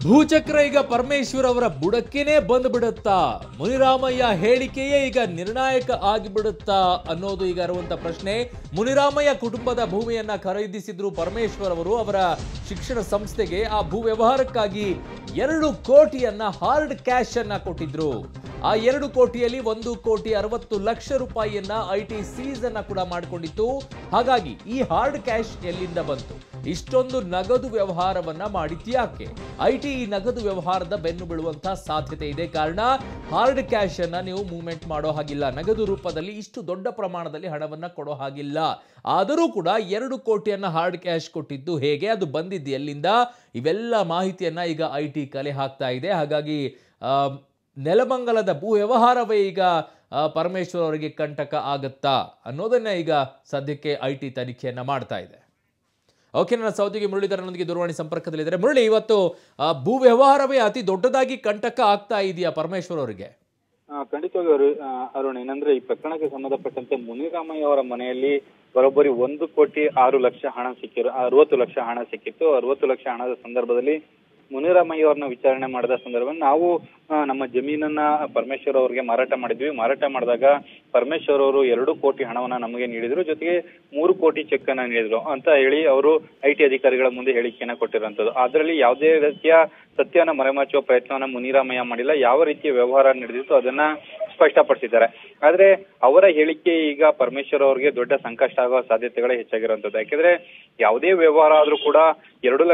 ಭೂಚಕ್ರ ಈಗ ಪರಮೇಶ್ವರ್ ಅವರ ಬುಡಕ್ಕೇನೆ ಬಂದ್ಬಿಡುತ್ತಾ? ಮುನಿರಾಮಯ್ಯ ಹೇಳಿಕೆಯೇ ಈಗ ನಿರ್ಣಾಯಕ ಆಗಿಬಿಡುತ್ತಾ ಅನ್ನೋದು ಈಗ ಇರುವಂತ ಪ್ರಶ್ನೆ. ಮುನಿರಾಮಯ್ಯ ಕುಟುಂಬದ ಭೂಮಿಯನ್ನ ಖರೀದಿಸಿದ್ರು ಪರಮೇಶ್ವರ್ ಅವರು. ಅವರ ಶಿಕ್ಷಣ ಸಂಸ್ಥೆಗೆ ಆ ಭೂ ವ್ಯವಹಾರಕ್ಕಾಗಿ 2 ಕೋಟಿಯನ್ನ ಹಾರ್ಡ್ ಕ್ಯಾಶ್ ಅನ್ನ ಕೊಟ್ಟಿದ್ರು. ಆ 2 ಕೋಟಿಯಲ್ಲಿ 1,60,00,000 ರೂಪಾಯಿಯನ್ನ ಐಟಿ ಸೀಸ್ ಅನ್ನ ಕೂಡ ಮಾಡಿಕೊಂಡಿತ್ತು. ಹಾಗಾಗಿ ಈ ಹಾರ್ಡ್ ಕ್ಯಾಶ್ ಎಲ್ಲಿಂದ ಬಂತು? ಇಷ್ಟೊಂದು ನಗದು ವ್ಯವಹಾರವನ್ನ ಮಾಡಿದ್ಯಾಕೆ? ಐಟಿ ಈ ನಗದು ವ್ಯವಹಾರದ ಬೆನ್ನು ಬೀಳುವಂತಹ ಸಾಧ್ಯತೆ ಇದೆ. ಕಾರಣ ಹಾರ್ಡ್ ಕ್ಯಾಶ್ ಅನ್ನ ನೀವು ಮೂವ್ಮೆಂಟ್ ಮಾಡೋ ಹಾಗಿಲ್ಲ, ನಗದು ರೂಪದಲ್ಲಿ ಇಷ್ಟು ದೊಡ್ಡ ಪ್ರಮಾಣದಲ್ಲಿ ಹಣವನ್ನ ಕೊಡೋ ಹಾಗಿಲ್ಲ. ಆದರೂ ಕೂಡ 2 ಕೋಟಿಯನ್ನ ಹಾರ್ಡ್ ಕ್ಯಾಶ್ ಕೊಟ್ಟಿದ್ದು ಹೇಗೆ, ಅದು ಬಂದಿದ್ದು ಎಲ್ಲಿಂದ, ಇವೆಲ್ಲ ಮಾಹಿತಿಯನ್ನ ಈಗ ಐಟಿ ಕಲೆ ಹಾಕ್ತಾ ಇದೆ. ಹಾಗಾಗಿ ನೆಲಮಂಗಲದ ಭೂ ವ್ಯವಹಾರವೇ ಈಗ ಪರಮೇಶ್ವರ್ ಅವರಿಗೆ ಕಂಟಕ ಆಗತ್ತಾ ಅನ್ನೋದನ್ನ ಈಗ ಸದ್ಯಕ್ಕೆ ಐಟಿ ತನಿಖೆಯನ್ನ ಮಾಡ್ತಾ ಇದೆ. ಓಕೆ, ನನ್ನ ಸಹೋದ್ಯೋಗಿ ಮುರಳೀಧರನೊಂದಿಗೆ ದೂರವಾಣಿ ಸಂಪರ್ಕದಲ್ಲಿದ್ದಾರೆ. ಮುರಳಿ, ಇವತ್ತು ಭೂ ವ್ಯವಹಾರವೇ ಅತಿ ದೊಡ್ಡದಾಗಿ ಕಂಟಕ ಆಗ್ತಾ ಇದೆಯಾ ಪರಮೇಶ್ವರ್ ಅವರಿಗೆ? ಖಂಡಿತವಾಗಿ ಅರುಣ್, ಏನಂದ್ರೆ ಈ ಪ್ರಕರಣಕ್ಕೆ ಸಂಬಂಧಪಟ್ಟಂತೆ ಮುನಿರಾಮಯ್ಯ ಅವರ ಮನೆಯಲ್ಲಿ ಬರೋಬ್ಬರಿ 1,06,00,000 ಹಣ ಸಿಕ್ಕಿರೋ 60 ಲಕ್ಷ ಹಣ ಸಿಕ್ಕಿತ್ತು. 60 ಲಕ್ಷ ಹಣದ ಸಂದರ್ಭದಲ್ಲಿ ಮುನಿರಾಮಯ್ಯ ಅವ್ರನ್ನ ವಿಚಾರಣೆ ಮಾಡಿದ ಸಂದರ್ಭದಲ್ಲಿ ನಾವು ನಮ್ಮ ಜಮೀನನ್ನ ಪರಮೇಶ್ವರ್ ಅವರಿಗೆ ಮಾರಾಟ ಮಾಡಿದ್ವಿ. ಮಾರಾಟ ಮಾಡಿದಾಗ ಪರಮೇಶ್ವರ್ ಅವರು 2 ಕೋಟಿ ಹಣವನ್ನ ನಮಗೆ ನೀಡಿದ್ರು, ಜೊತೆಗೆ 3 ಕೋಟಿ ಚೆಕ್ ಅನ್ನ ನೀಡಿದ್ರು ಅಂತ ಹೇಳಿ ಅವರು ಐಟಿ ಅಧಿಕಾರಿಗಳ ಮುಂದೆ ಹೇಳಿಕೆಯನ್ನ ಕೊಟ್ಟಿರುವಂತದ್ದು. ಅದರಲ್ಲಿ ಯಾವುದೇ ರೀತಿಯ ಸತ್ಯವನ್ನ ಮರೆಮಾಚುವ ಪ್ರಯತ್ನವನ್ನ ಮುನಿರಾಮಯ್ಯ ಮಾಡಿಲ್ಲ. ಯಾವ ರೀತಿಯ ವ್ಯವಹಾರ ನಡೆದಿತ್ತು ಅದನ್ನ ಸ್ಪಷ್ಟಪಡಿಸಿದ್ದಾರೆ. ಆದ್ರೆ ಅವರ ಹೇಳಿಕೆ ಈಗ ಪರಮೇಶ್ವರ್ ಅವರಿಗೆ ದೊಡ್ಡ ಸಂಕಷ್ಟ ಆಗುವ ಸಾಧ್ಯತೆಗಳೇ ಹೆಚ್ಚಾಗಿರುವಂತದ್ದು. ಯಾಕೆಂದ್ರೆ ಯಾವುದೇ ವ್ಯವಹಾರ ಆದ್ರೂ ಕೂಡ 2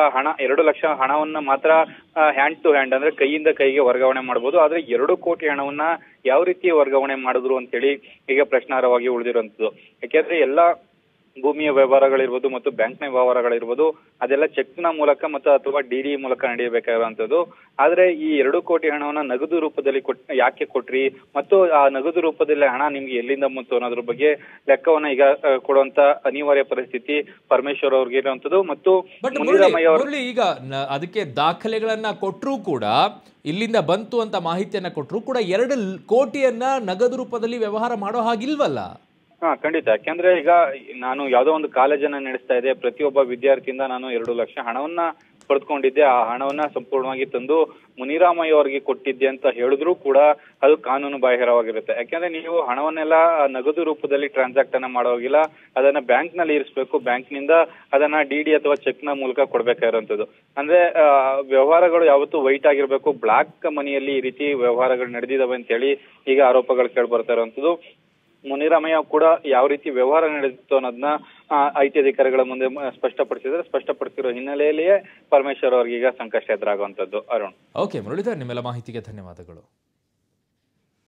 ಲಕ್ಷ ಹಣವನ್ನ ಮಾತ್ರ ಹ್ಯಾಂಡ್ ಟು ಹ್ಯಾಂಡ್ ಅಂದ್ರೆ ಕೈಯಿಂದ ಕೈಗೆ ವರ್ಗಾವಣೆ ಮಾಡಬಹುದು. ಆದ್ರೆ 2 ಕೋಟಿ ಹಣವನ್ನ ಯಾವ ರೀತಿ ವರ್ಗಾವಣೆ ಮಾಡಿದ್ರು ಅಂತ ಹೇಳಿ ಈಗ ಪ್ರಶ್ನಾರ್ಹವಾಗಿ ಉಳಿದಿರುವಂತದ್ದು. ಯಾಕೆಂದ್ರೆ ಎಲ್ಲಾ ಭೂಮಿಯ ವ್ಯವಹಾರಗಳಿರ್ಬೋದು ಮತ್ತು ಬ್ಯಾಂಕ್ನ ವ್ಯವಹಾರಗಳಿರ್ಬೋದು ಅದೆಲ್ಲ ಚೆಕ್ನ ಮೂಲಕ ಮತ್ತು ಅಥವಾ ಡಿಡಿ ಮೂಲಕ ನಡೆಯಬೇಕಾಗಿರುವಂತದ್ದು. ಆದ್ರೆ ಈ 2 ಕೋಟಿ ಹಣವನ್ನ ನಗದು ರೂಪದಲ್ಲಿ ಯಾಕೆ ಕೊಟ್ರಿ ಮತ್ತು ಆ ನಗದು ರೂಪದಲ್ಲಿ ಹಣ ನಿಮ್ಗೆ ಎಲ್ಲಿಂದ ಬಂತು ಅನ್ನೋದ್ರ ಬಗ್ಗೆ ಲೆಕ್ಕವನ್ನ ಈಗ ಕೊಡುವಂತ ಅನಿವಾರ್ಯ ಪರಿಸ್ಥಿತಿ ಪರಮೇಶ್ವರ್ ಅವ್ರಿಗೆ ಇರುವಂತದ್ದು. ಮತ್ತು ಮುನಿರಾಮಯ್ಯ ಅವರು ಈಗ ಅದಕ್ಕೆ ದಾಖಲೆಗಳನ್ನ ಕೊಟ್ಟರು ಕೂಡ, ಇಲ್ಲಿಂದ ಬಂತು ಅಂತ ಮಾಹಿತಿಯನ್ನ ಕೊಟ್ಟರು ಕೂಡ 2 ಕೋಟಿಯನ್ನ ನಗದು ರೂಪದಲ್ಲಿ ವ್ಯವಹಾರ ಮಾಡೋ ಹಾಗಿಲ್ವಲ್ಲ? ಖಂಡಿತ. ಯಾಕೆಂದ್ರೆ ಈಗ ನಾನು ಯಾವ್ದೋ ಒಂದು ಕಾಲೇಜನ್ನ ನಡೆಸ್ತಾ ಇದ್ದೆ, ಪ್ರತಿಯೊಬ್ಬ ವಿದ್ಯಾರ್ಥಿಯಿಂದ ನಾನು 2 ಲಕ್ಷ ಹಣವನ್ನ ಪಡೆದುಕೊಂಡಿದ್ದೆ. ಆ ಹಣವನ್ನ ಸಂಪೂರ್ಣವಾಗಿ ತಂದು ಮುನಿರಾಮಯ್ಯ ಅವರಿಗೆ ಕೊಟ್ಟಿದ್ದೆ ಅಂತ ಹೇಳಿದ್ರು ಕೂಡ ಅದು ಕಾನೂನು ಬಾಹಿರವಾಗಿರುತ್ತೆ. ಯಾಕೆಂದ್ರೆ ನೀವು ಹಣವನ್ನೆಲ್ಲ ನಗದು ರೂಪದಲ್ಲಿ ಟ್ರಾನ್ಸಾಕ್ಟ್ ಅನ್ನ ಮಾಡೋಗಿಲ್ಲ, ಅದನ್ನ ಬ್ಯಾಂಕ್ ನಲ್ಲಿ ಇರಿಸಬೇಕು. ಬ್ಯಾಂಕ್ ನಿಂದ ಅದನ್ನ ಡಿಡಿ ಅಥವಾ ಚೆಕ್ ನ ಮೂಲಕ ಕೊಡ್ಬೇಕಾಗಿರುವಂತದ್ದು. ಅಂದ್ರೆ ವ್ಯವಹಾರಗಳು ಯಾವತ್ತೂ ವೈಟ್ ಆಗಿರ್ಬೇಕು. ಬ್ಲಾಕ್ ಮನಿಯಲ್ಲಿ ಈ ರೀತಿ ವ್ಯವಹಾರಗಳು ನಡೆದಿದ್ದಾವೆ ಅಂತ ಹೇಳಿ ಈಗ ಆರೋಪಗಳು ಕೇಳಿ ಬರ್ತಾ ಇರುವಂತದ್ದು. ಮುನಿರಾಮಯ್ಯ ಕೂಡ ಯಾವ ರೀತಿ ವ್ಯವಹಾರ ನಡೆದಿತ್ತು ಅನ್ನೋದನ್ನ ಐಟಿ ಅಧಿಕಾರಿಗಳ ಮುಂದೆ ಸ್ಪಷ್ಟಪಡಿಸಿರೋ ಹಿನ್ನೆಲೆಯಲ್ಲಿಯೇ ಪರಮೇಶ್ವರ್ ಅವರಿಗೆ ಈಗ ಸಂಕಷ್ಟ ಎದುರಾಗುವಂತದ್ದು. ಅರುಣ್. ಓಕೆ ಮುರಳೀಧರ್, ನಿಮ್ಮೆಲ್ಲ ಮಾಹಿತಿಗೆ ಧನ್ಯವಾದಗಳು.